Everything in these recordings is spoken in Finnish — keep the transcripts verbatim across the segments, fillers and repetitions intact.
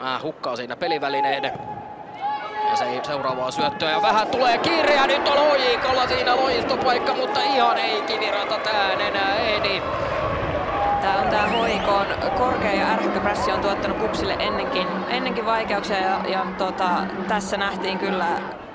Äh, hukkaa siinä pelivälineiden. Ja se seuraavaa syöttöä ja vähän tulee kiire ja nyt on H J K:lla siinä loistopaikka, mutta ihan ei Kiviranta tään enää ehdi. Tää on tää H J K:n korkea ja ärhäkkä prässi on tuottanut Kupsille ennenkin, ennenkin vaikeuksia ja, ja tota, tässä nähtiin kyllä.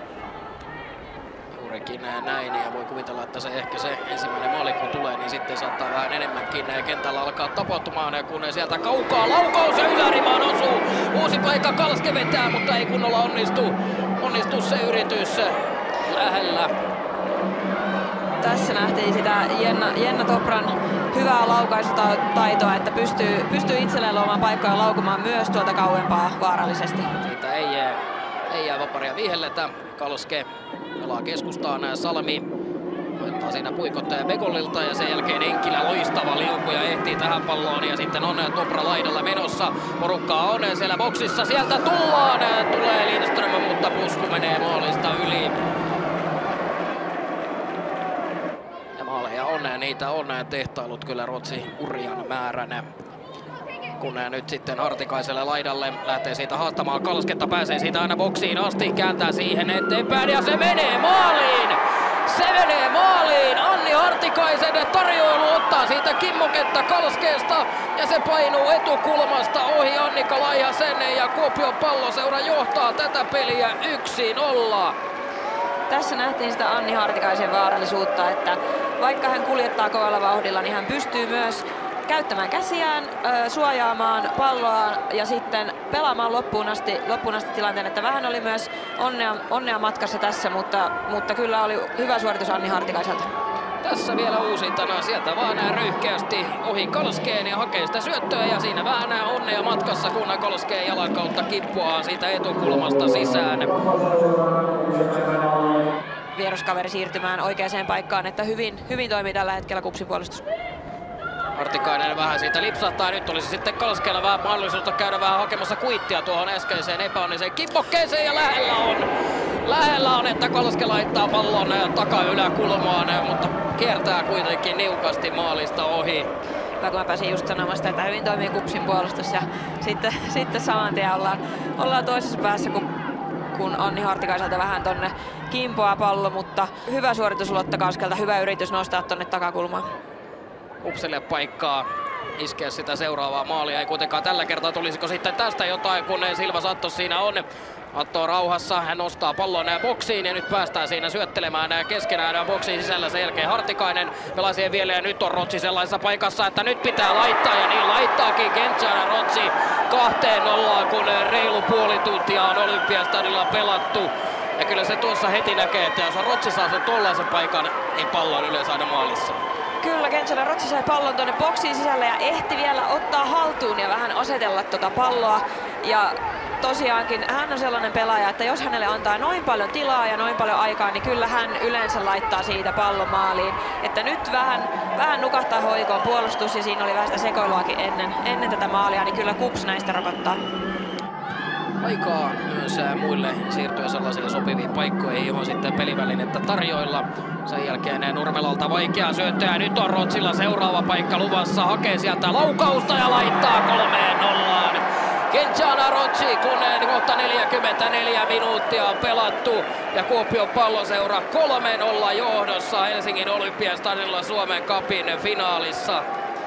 Juurikin näin ja voi kuvitella, että se ehkä se ensimmäinen maali kun tulee, niin sitten saattaa vähän enemmänkin kentällä alkaa tapahtumaan, kun sieltä kaukaa laukaus ja ylärimaan osuu. Uusi paikka, Kalske vetää, mutta ei kunnolla onnistu, onnistu se yritys lähellä. Tässä nähtiin sitä Jenna, Jenna Topran hyvää laukaisutaitoa, että pystyy, pystyy itselleen luomaan paikkoja laukumaan myös tuolta kauempaa vaarallisesti. Siitä ei jää, ei jää vaparia vihelletä. Kalske pelaa keskustaan, Salmi voittaa siinä puikottaa Begollilta ja sen jälkeen Enkilä loistava liuku ja ehtii tähän palloon ja sitten on Topra laidalla menossa. Porukkaa on siellä boksissa, sieltä tullaan, tulee Lindström, mutta pusku menee maalista yli. Ja maaleja on, niitä on tehtailut kyllä Ruotsi hurjan määrän. Kun nyt sitten Hartikaiselle laidalle lähtee siitä haastamaan Kalsketta, pääsee siitä aina boksiin asti, kääntää siihen eteenpäin ja se menee maaliin! Se menee maaliin! Anni Hartikaisen tarjoilu ottaa siitä kimmoketta Kalskeesta ja se painuu etukulmasta ohi Annika Laihasen ja Kuopion Palloseura johtaa tätä peliä yksi nolla. Tässä nähtiin sitä Anni Hartikaisen vaarallisuutta, että vaikka hän kuljettaa kovalla vauhdilla, niin hän pystyy myös käyttämään käsiään, suojaamaan palloa ja sitten pelaamaan loppuun asti, loppuun asti tilanteen, että vähän oli myös onnea, onnea matkassa tässä, mutta, mutta kyllä oli hyvä suoritus Anni Hartikaiselta. Tässä vielä uusintana, sieltä vaan röyhkeästi ohi Kalskeen ja hakee sitä syöttöä ja siinä vähän onnea matkassa, kun Kalskeen jalan kautta kippuaa siitä etukulmasta sisään. Vieruskaveri siirtymään oikeaan paikkaan, että hyvin, hyvin toimii tällä hetkellä Kupsin puolustus. Hartikainen vähän siitä lipsahtaa, nyt olisi sitten Kalskeella vähän mahdollisuutta käydä vähän hakemassa kuittia tuohon äskeiseen epäonniseen kippokkeeseen ja lähellä on. Lähellä on, että Kalske laittaa pallon taka-yläkulmaan, mutta kiertää kuitenkin niukasti maalista ohi. Hyvä, kun mä pääsin just sanomasta, että hyvin toimii Kupsin puolustus ja sitten, sitten saman tien ollaan, ollaan toisessa päässä, kun, kun Anni Hartikaiselta vähän tonne kimpoaa pallo, mutta hyvä suoritus Lotta Kaskelta, hyvä yritys nostaa tonne takakulmaan. Kupsille paikkaa iskeä sitä seuraavaa maalia. Ei kuitenkaan tällä kertaa, tulisiko sitten tästä jotain, kun Silva Santos siinä on. Atto rauhassa, hän nostaa pallon boksiin ja nyt päästään siinä syöttelemään keskenään boksiin sisällä. Sen jälkeen Hartikainen pelaa siihen vielä ja nyt on Rotsi sellaisessa paikassa, että nyt pitää laittaa ja niin laittaakin Kentsana Rotsi kahteen nollaan, kun reilu puoli tuntia on Olympiastadilla pelattu. Ja kyllä se tuossa heti näkee, että jos Rotsi saa sen tuollaisen paikan, niin pallo on yleensä aina maalissa. Kyllä, Kentsana Rotsi sai pallon tuonne boksiin sisälle ja ehti vielä ottaa haltuun ja vähän asetella tuota palloa. Ja tosiaankin hän on sellainen pelaaja, että jos hänelle antaa noin paljon tilaa ja noin paljon aikaa, niin kyllä hän yleensä laittaa siitä pallon maaliin. Että nyt vähän, vähän nukahtaa H J K:n puolustus ja siinä oli vähän sitä sekoiluakin ennen, ennen tätä maalia, niin kyllä Kups näistä rokottaa. Aikaa myös muille siirtyä sellaisiin sopiviin paikkoihin, johon sitten pelivälinettä tarjoilla. Sen jälkeen Nurmelalta vaikea syöttö ja nyt on Rotsilla seuraava paikka luvassa. Hakee sieltä laukausta ja laittaa kolmeen nollaan. Kentsana Rotsi, kun kohta neljäkymmentäneljä minuuttia on pelattu ja Kuopion Palloseura kolme nolla johdossa Helsingin Olympiastadilla Suomen Cupin finaalissa.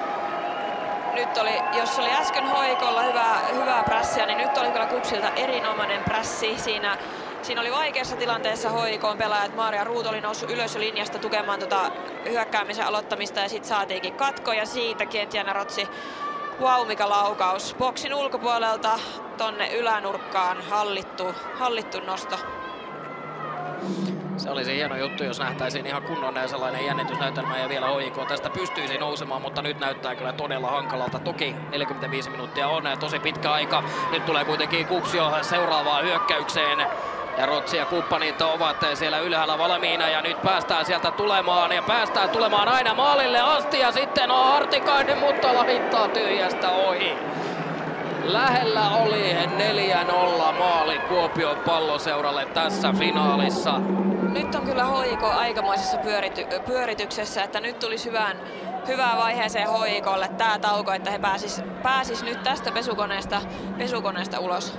Nyt oli, jos oli äsken H J K:lla hyvää, hyvää prässiä, niin nyt oli kyllä Kupsilta erinomainen prässi. Siinä, siinä oli vaikeassa tilanteessa H J K:n pelaajat. Maaria Ruut oli noussut ylös linjasta tukemaan tuota hyökkäämisen aloittamista ja sitten saatiinkin katko ja siitä Kentsana Rotsi. Vau, mikä laukaus. Boksin ulkopuolelta tonne ylänurkkaan hallittu, hallittu nosto. Se olisi hieno juttu, jos nähtäisiin ihan kunnon sellainen jännitysnäytelmä ja vielä H J K tästä pystyisi nousemaan, mutta nyt näyttää kyllä todella hankalalta. Toki neljäkymmentäviisi minuuttia on tosi pitkä aika. Nyt tulee kuitenkin Kups jo seuraavaan hyökkäykseen. Ja Rotsi ja kumppanit ovat siellä ylhäällä valmiina ja nyt päästään sieltä tulemaan ja päästään tulemaan aina maalille asti ja sitten on Hartikainen, mutta laittaa tyhjästä ohi. Lähellä oli neljä nolla maali Kuopion Palloseuralle tässä finaalissa. Nyt on kyllä H J K aikamoisessa pyörity- pyörityksessä, että nyt tulisi hyvään, hyvään vaiheeseen H I K:lle tää tauko, että he pääsis, pääsis nyt tästä pesukoneesta, pesukoneesta ulos.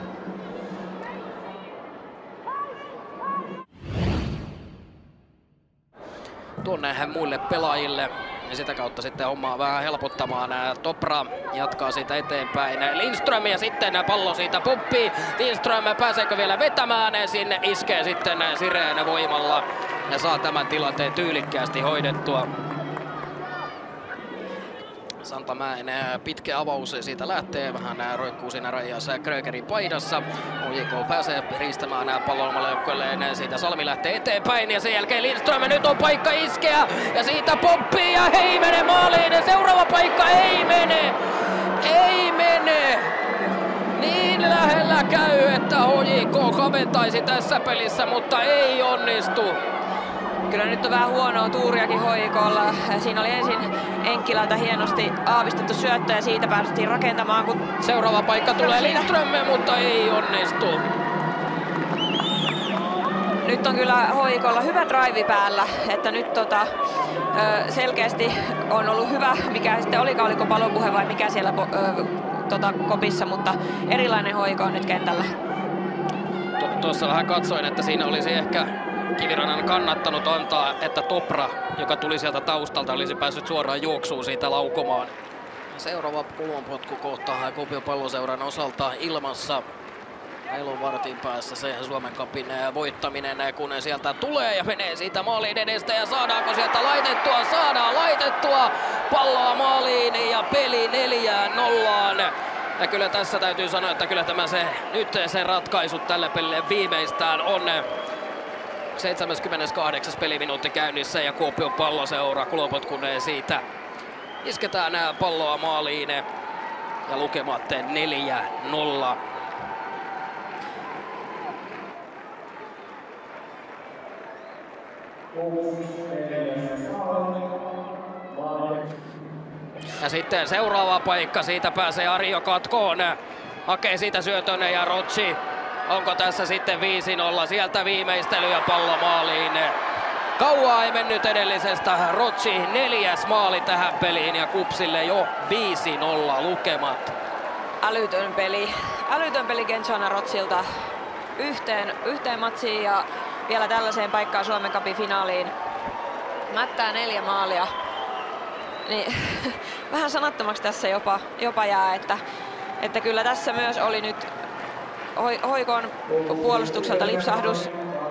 Tuonne muille pelaajille ja sitä kautta sitten hommaa vähän helpottamaan. Topra jatkaa siitä eteenpäin. Lindström ja sitten pallo siitä pumppii. Lindström pääseekö vielä vetämään? Sinne iskee sitten Sireen voimalla ja saa tämän tilanteen tyylikkäästi hoidettua. Santamäen pitkä avaus siitä lähtee, vähän roikkuu siinä rajassa Krögerin paidassa. H J K pääsee riistämään pallon omalle joukkueelleen, siitä Salmi lähtee eteenpäin ja sen jälkeen Lindström, nyt on paikka iskeä ja siitä pomppii ja ei mene maaliin, seuraava paikka ei mene, ei mene. Niin lähellä käy, että H J K kaventaisi tässä pelissä, mutta ei onnistu. Kyllä nyt on vähän huonoa tuuriakin H I K:lla. Siinä oli ensin Enkkilältä hienosti aavistettu syöttö ja siitä päästiin rakentamaan. Kun seuraava paikka tulee Lindströmme, mutta ei onnistu. Nyt on kyllä H I K:lla hyvä drive päällä, että nyt tota, selkeästi on ollut hyvä, mikä sitten olikaan, oliko palopuhe vai mikä siellä tota, kopissa, mutta erilainen H I K on nyt kentällä. Tuossa vähän katsoin, että siinä olisi ehkä Kivirannan kannattanut antaa, että Topra, joka tuli sieltä taustalta, olisi päässyt suoraan juoksuun siitä laukomaan. Seuraava kulmanpotku kohtaa Kuopion Palloseuran osalta ilmassa. Meillä on vartin päässä se Suomen Cupin voittaminen, kun sieltä tulee ja menee siitä maalin edestä. Ja saadaanko sieltä laitettua? Saadaan laitettua palloa maaliin ja peli neljään nollaan. Ja kyllä tässä täytyy sanoa, että kyllä tämä se, nyt se ratkaisu tälle pelille viimeistään on. seitsemäskymmeneskahdeksas peliminuutti käynnissä ja Kuopion Palloseura kulopotkuneen siitä. Isketään palloa maaliin ja lukemat neljä nolla. Ja sitten seuraava paikka, siitä pääsee Arjo katkoon. Hakee siitä syötön ja Rotsi. Onko tässä sitten viisi nolla, sieltä viimeistely ja pallo maaliin. Kauaa ei mennyt edellisestä, Rotsi neljäs maali tähän peliin ja Kupsille jo viisi nolla lukemat. Älytön peli, älytön peli Kenchana Rotsilta yhteen, yhteen matsiin ja vielä tällaiseen paikkaan Suomen Cupin finaaliin. Mättää neljä maalia. Niin, vähän sanattomaksi tässä jopa, jopa jää, että, että kyllä tässä myös oli nyt H I K:n puolustukselta lipsahdus.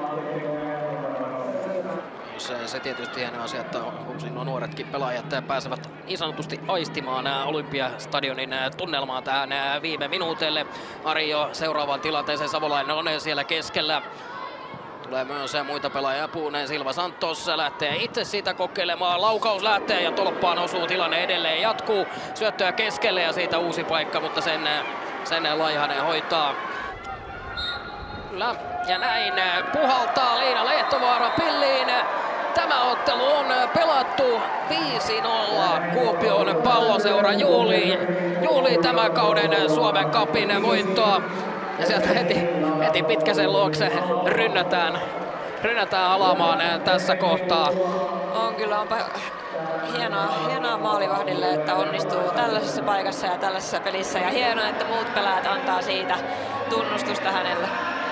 Se, se tietysti hieno asia, että Kupsin nuo nuoretkin pelaajat pääsevät niin sanotusti aistimaan Olympiastadionin tunnelmaa tähän viime minuutille. Arjo seuraavaan tilanteeseen, Savolainen on siellä keskellä. Tulee myös muita pelaajia apuun. Silva Santos lähtee itse siitä kokeilemaan. Laukaus lähtee ja tolppaan osuu, tilanne edelleen jatkuu. Syöttöä keskelle ja siitä uusi paikka, mutta sen, sen Laihanen hoitaa. Kyllä. Ja näin puhaltaa Liina Lehtovaara pilliin. Tämä ottelu on pelattu viisi nolla. Kuopion Palloseura juhlii, juhlii tämän kauden Suomen Cupin voittoa. Ja sieltä heti, heti Pitkäsen luokse rynnätään, rynnätään alamaan tässä kohtaa. On kyllä, onpa hienoa, hienoa maalivahdille, että onnistuu tällaisessa paikassa ja tällaisessa pelissä. Ja hienoa, että muut pelaajat antaa siitä tunnustusta hänelle.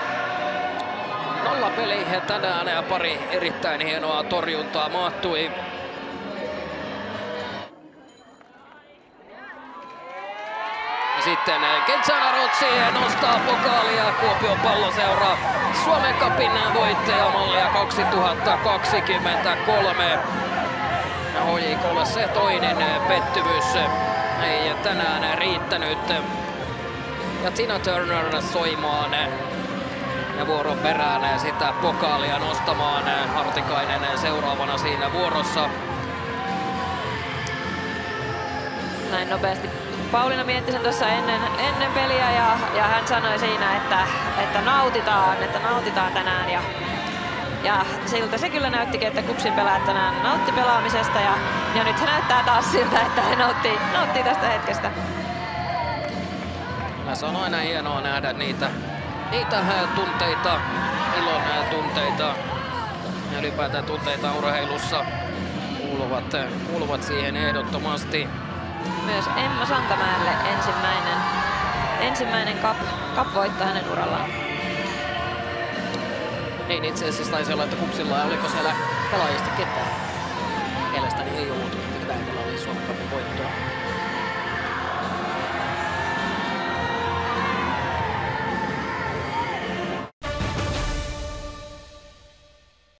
Nolla peli tänään ja pari erittäin hienoa torjuntaa mahtui. Ja sitten Kenchana Rotsi nostaa pokaalia, Kuopion Palloseura Suomen Cupin voittajamallia kaksituhattakaksikymmentäkolme. Ja H J K:lle se toinen pettymys ei tänään riittänyt. Ja Tina Turner soimaan ja vuoron perään sitä pokaalia nostamaan. Hartikainen seuraavana siinä vuorossa. Näin nopeasti Pauliina mietti sen tuossa ennen, ennen peliä ja, ja hän sanoi siinä, että, että nautitaan, että nautitaan tänään. Ja, ja siltä se kyllä näyttikin, että Kupsin pelaajat tänään nautti pelaamisesta ja, ja nyt se näyttää taas siltä, että he nauttii, nauttii tästä hetkestä. Se on aina hienoa nähdä niitä, niitä tunteita, ilon tunteita ja ylipäätään tunteita urheilussa. kuuluvat, kuuluvat siihen ehdottomasti. Myös Emma Santamäelle ensimmäinen, ensimmäinen cup, cup-voitto hänen urallaan. Niin itse asiassa taisi olla, että Kupsilla oliko siellä pelaajista ketään.